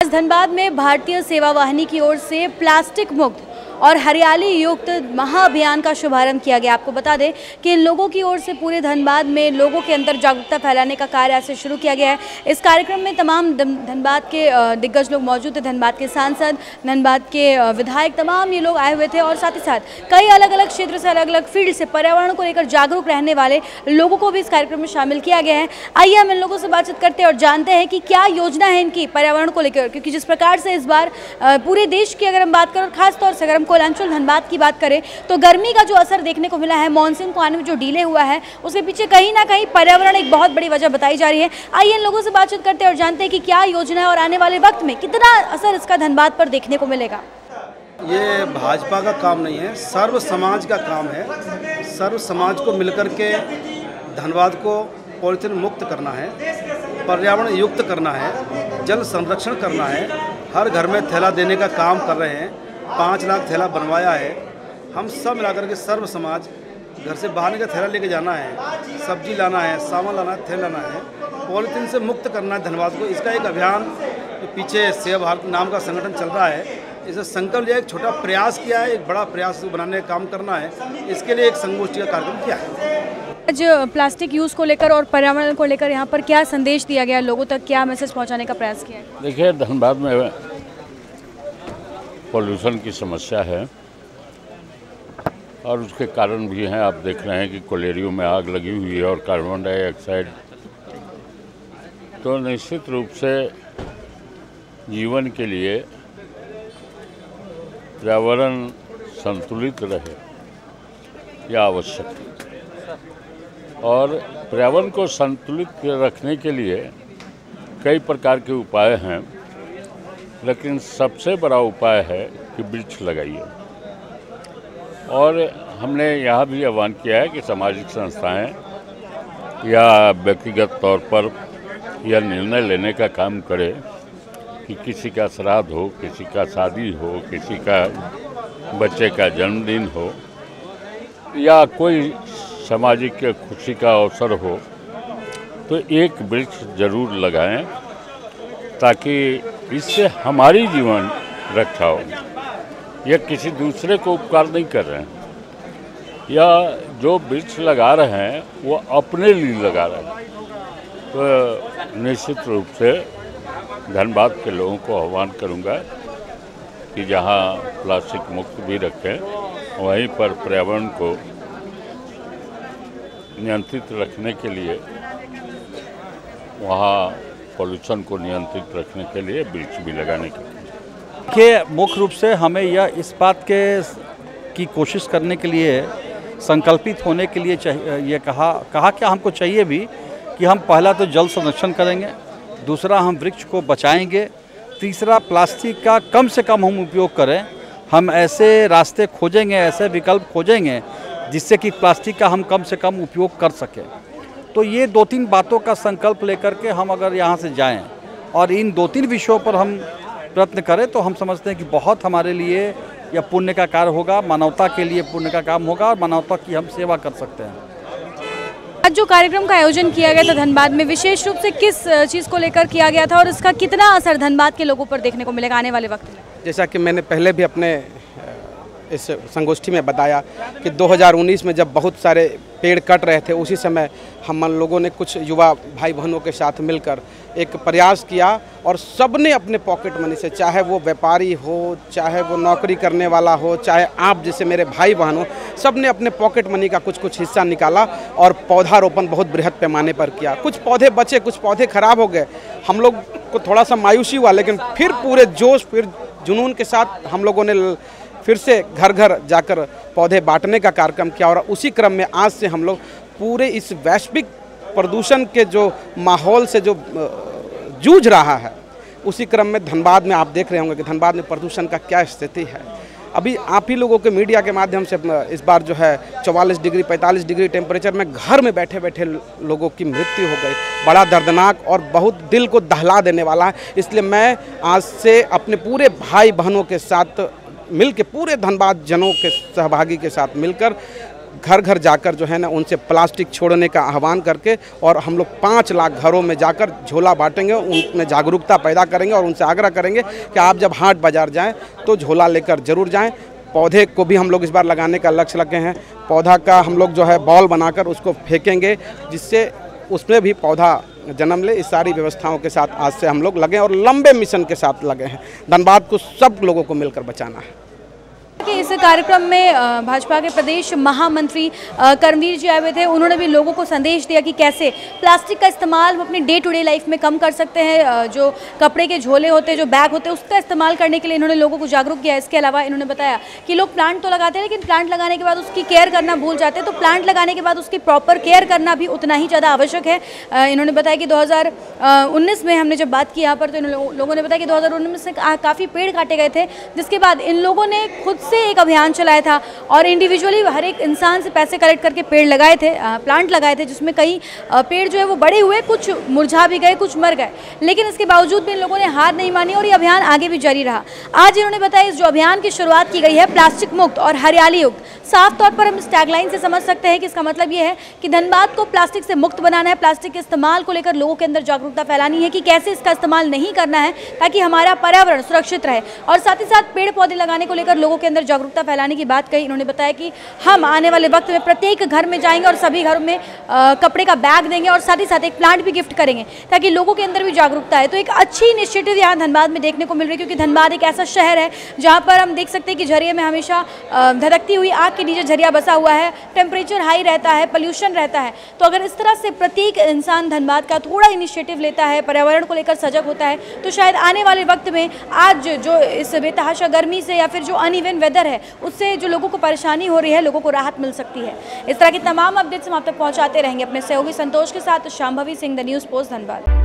धनबाद में भारतीय सेवा वाहिनी की ओर से प्लास्टिक मुक्त और हरियाली युक्त महाअभियान का शुभारंभ किया गया। आपको बता दें कि इन लोगों की ओर से पूरे धनबाद में लोगों के अंदर जागरूकता फैलाने का कार्य ऐसे शुरू किया गया है। इस कार्यक्रम में तमाम धनबाद के दिग्गज लोग मौजूद थे। धनबाद के सांसद, धनबाद के विधायक, तमाम ये लोग आए हुए थे और साथ ही साथ कई अलग अलग क्षेत्र से, अलग अलग फील्ड से पर्यावरण को लेकर जागरूक रहने वाले लोगों को भी इस कार्यक्रम में शामिल किया गया है। आइए हम इन लोगों से बातचीत करते हैं और जानते हैं कि क्या योजना है इनकी पर्यावरण को लेकर, क्योंकि जिस प्रकार से इस बार पूरे देश की अगर हम बात करें और खासतौर से अगर हम कोयलांचल धनबाद की बात करें तो गर्मी का जो असर देखने को मिला है, मानसून को आने में जो डिले हुआ है, उसके पीछे कहीं ना कहीं पर्यावरण एक बहुत बड़ी वजह बताई जा रही है। आइए इन लोगों से बातचीत करते हैं और जानते हैं कि क्या योजना है और आने वाले वक्त में कितना असर इसका धनबाद पर देखने को मिलेगा। ये भाजपा का काम नहीं है, सर्व समाज का काम है। सर्व समाज को मिलकर के धनबाद को पॉलीथीन मुक्त करना है, पर्यावरण युक्त करना है, जल संरक्षण करना है। हर घर में थैला देने का काम कर रहे हैं। 5 लाख थैला बनवाया है। हम सब मिलाकर के सर्व समाज घर से बाहर का थैला लेके जाना है, सब्जी लाना है, सामान लाना है, थैला लाना है, पॉलीथीन से मुक्त करना है धनबाद को। इसका एक अभियान पीछे सेवा भारत नाम का संगठन चल रहा है। इसे संकल्प लिया, एक छोटा प्रयास किया है, एक बड़ा प्रयास बनाने का काम करना है। इसके लिए एक संगोष्ठी का कार्यक्रम किया है। आज प्लास्टिक यूज़ को लेकर और पर्यावरण को लेकर यहाँ पर क्या संदेश दिया गया, लोगों तक क्या मैसेज पहुँचाने का प्रयास किया है? देखिए, धनबाद में पॉल्यूशन की समस्या है और उसके कारण भी हैं। आप देख रहे हैं कि कोलेरियो में आग लगी हुई है और कार्बन डाइऑक्साइड, तो निश्चित रूप से जीवन के लिए पर्यावरण संतुलित रहे यह आवश्यक है। और पर्यावरण को संतुलित रखने के लिए कई प्रकार के उपाय हैं, लेकिन सबसे बड़ा उपाय है कि वृक्ष लगाइए। और हमने यहाँ भी आह्वान किया है कि सामाजिक संस्थाएं या व्यक्तिगत तौर पर यह निर्णय लेने का काम करें कि किसी का श्राद्ध हो, किसी का शादी हो, किसी का बच्चे का जन्मदिन हो या कोई सामाजिक खुशी का अवसर हो, तो एक वृक्ष जरूर लगाएं ताकि इससे हमारी जीवन रक्षा हो। यह किसी दूसरे को उपकार नहीं कर रहे हैं, या जो वृक्ष लगा रहे हैं वो अपने लिए लगा रहे हैं। तो निश्चित रूप से धनबाद के लोगों को आह्वान करूंगा कि जहां प्लास्टिक मुक्त भी रखें, वहीं पर पर्यावरण को नियंत्रित रखने के लिए, वहां पॉल्यूशन को नियंत्रित रखने के लिए वृक्ष भी लगाने के लिए। देखिए, मुख्य रूप से हमें यह इस बात की कोशिश करने के लिए, संकल्पित होने के लिए ये कहा कि हमको चाहिए भी कि हम पहला तो जल संरक्षण करेंगे, दूसरा हम वृक्ष को बचाएंगे, तीसरा प्लास्टिक का कम से कम हम उपयोग करें। हम ऐसे रास्ते खोजेंगे, ऐसे विकल्प खोजेंगे जिससे कि प्लास्टिक का हम कम से कम उपयोग कर सकें। तो ये 2-3 बातों का संकल्प लेकर के हम अगर यहाँ से जाएं और इन 2-3 विषयों पर हम प्रयत्न करें तो हम समझते हैं कि बहुत हमारे लिए यह पुण्य का कार्य होगा, मानवता के लिए पुण्य का काम होगा और मानवता की हम सेवा कर सकते हैं। आज जो कार्यक्रम का आयोजन किया गया था धनबाद में, विशेष रूप से किस चीज़ को लेकर किया गया था और इसका कितना असर धनबाद के लोगों पर देखने को मिलेगा आने वाले वक्त में? जैसा कि मैंने पहले भी अपने इस संगोष्ठी में बताया कि 2019 में जब बहुत सारे पेड़ कट रहे थे, उसी समय हम लोगों ने कुछ युवा भाई बहनों के साथ मिलकर एक प्रयास किया और सब ने अपने पॉकेट मनी से, चाहे वो व्यापारी हो, चाहे वो नौकरी करने वाला हो, चाहे आप जैसे मेरे भाई बहन हो, सब ने अपने पॉकेट मनी का कुछ हिस्सा निकाला और पौधारोपण बहुत बृहद पैमाने पर किया। कुछ पौधे बचे, कुछ पौधे खराब हो गए। हम लोग को थोड़ा सा मायूसी हुआ, लेकिन फिर पूरे जोश, फिर जुनून के साथ हम लोगों ने फिर से घर घर जाकर पौधे बांटने का कार्यक्रम किया। और उसी क्रम में आज से हम लोग पूरे इस वैश्विक प्रदूषण के जो माहौल से जो जूझ रहा है, उसी क्रम में धनबाद में आप देख रहे होंगे कि धनबाद में प्रदूषण का क्या स्थिति है। अभी आप ही लोगों के मीडिया के माध्यम से इस बार जो है 44 डिग्री 45 डिग्री टेम्परेचर में घर में बैठे बैठे लोगों की मृत्यु हो गई। बड़ा दर्दनाक और बहुत दिल को दहला देने वाला है। इसलिए मैं आज से अपने पूरे भाई बहनों के साथ मिल के, पूरे धनबाद जनों के सहभागी के साथ मिलकर घर घर जाकर जो है ना उनसे प्लास्टिक छोड़ने का आह्वान करके, और हम लोग 5 लाख घरों में जाकर झोला बांटेंगे, उनमें जागरूकता पैदा करेंगे और उनसे आग्रह करेंगे कि आप जब हाट बाज़ार जाएं तो झोला लेकर ज़रूर जाएं। पौधे को भी हम लोग इस बार लगाने का लक्ष्य रखे हैं। पौधा का हम लोग जो है बॉल बनाकर उसको फेंकेंगे, जिससे उसमें भी पौधा जन्म ले। इस सारी व्यवस्थाओं के साथ आज से हम लोग लगे और लंबे मिशन के साथ लगे हैं। धनबाद को सब लोगों को मिलकर बचाना है। कि इस कार्यक्रम में भाजपा के प्रदेश महामंत्री कर्मवीर जी आए हुए थे। उन्होंने भी लोगों को संदेश दिया कि कैसे प्लास्टिक का इस्तेमाल अपनी डे टू डे लाइफ में कम कर सकते हैं। जो कपड़े के झोले होते हैं, जो बैग होते हैं, उसका इस्तेमाल करने के लिए इन्होंने लोगों को जागरूक किया। इसके अलावा इन्होंने बताया कि लोग प्लांट तो लगाते हैं, लेकिन प्लांट लगाने के बाद उसकी केयर करना भूल जाते हैं। तो प्लांट लगाने के बाद उसकी प्रॉपर केयर करना भी उतना ही ज़्यादा आवश्यक है। इन्होंने बताया कि 2019 में हमने जब बात की यहाँ पर, तो इन लोगों ने बताया कि 2019 में काफ़ी पेड़ काटे गए थे, जिसके बाद इन लोगों ने खुद से एक अभियान चलाया था और इंडिविजुअली हर एक इंसान से पैसे कलेक्ट करके पेड़ लगाए थे, प्लांट लगाए थे, जिसमें कई पेड़ जो है वो बड़े हुए, कुछ मुरझा भी गए, कुछ मर गए। लेकिन इसके बावजूद भी इन लोगों ने हार नहीं मानी और ये अभियान आगे भी जारी रहा। आज इन्होंने बताया इस जो अभियान की शुरुआत की गई है प्लास्टिक मुक्त और हरियाली युक्त, साफ तौर पर हम इस टैगलाइन से समझ सकते हैं कि इसका मतलब ये है कि धनबाद को प्लास्टिक से मुक्त बनाना है। प्लास्टिक के इस्तेमाल को लेकर लोगों के अंदर जागरूकता फैलानी है कि कैसे इसका इस्तेमाल नहीं करना है ताकि हमारा पर्यावरण सुरक्षित रहे, और साथ ही साथ पेड़ पौधे लगाने को लेकर लोगों के अंदर जागरूकता फैलाने की बात कही। इन्होंने बताया कि हम आने वाले वक्त में प्रत्येक घर में जाएंगे और सभी घरों में कपड़े का बैग देंगे और साथ ही साथ एक प्लांट भी गिफ्ट करेंगे ताकि लोगों के अंदर भी जागरूकता है। तो एक अच्छी इनिशिएटिव यहाँ धनबाद में देखने को मिल रही है, क्योंकि धनबाद एक ऐसा शहर है जहाँ पर हम देख सकते हैं कि झरिया में हमेशा धधकती हुई आग के नीचे झरिया बसा हुआ है, टेम्परेचर हाई रहता है, पोल्यूशन रहता है। तो अगर इस तरह से प्रत्येक इंसान धनबाद का थोड़ा इनिशिएटिव लेता है, पर्यावरण को लेकर सजग होता है, तो शायद आने वाले वक्त में आज जो इस बेतहाशा गर्मी से या फिर जो अनइवन वेदर है उससे जो लोगों को परेशानी हो रही है, लोगों को राहत मिल सकती है। इस तरह की तमाम अपडेट्स हम आप तक पहुंचाते रहेंगे अपने सहयोगी संतोष के साथ। Shambhavi Singh, the news post, Dhanbad.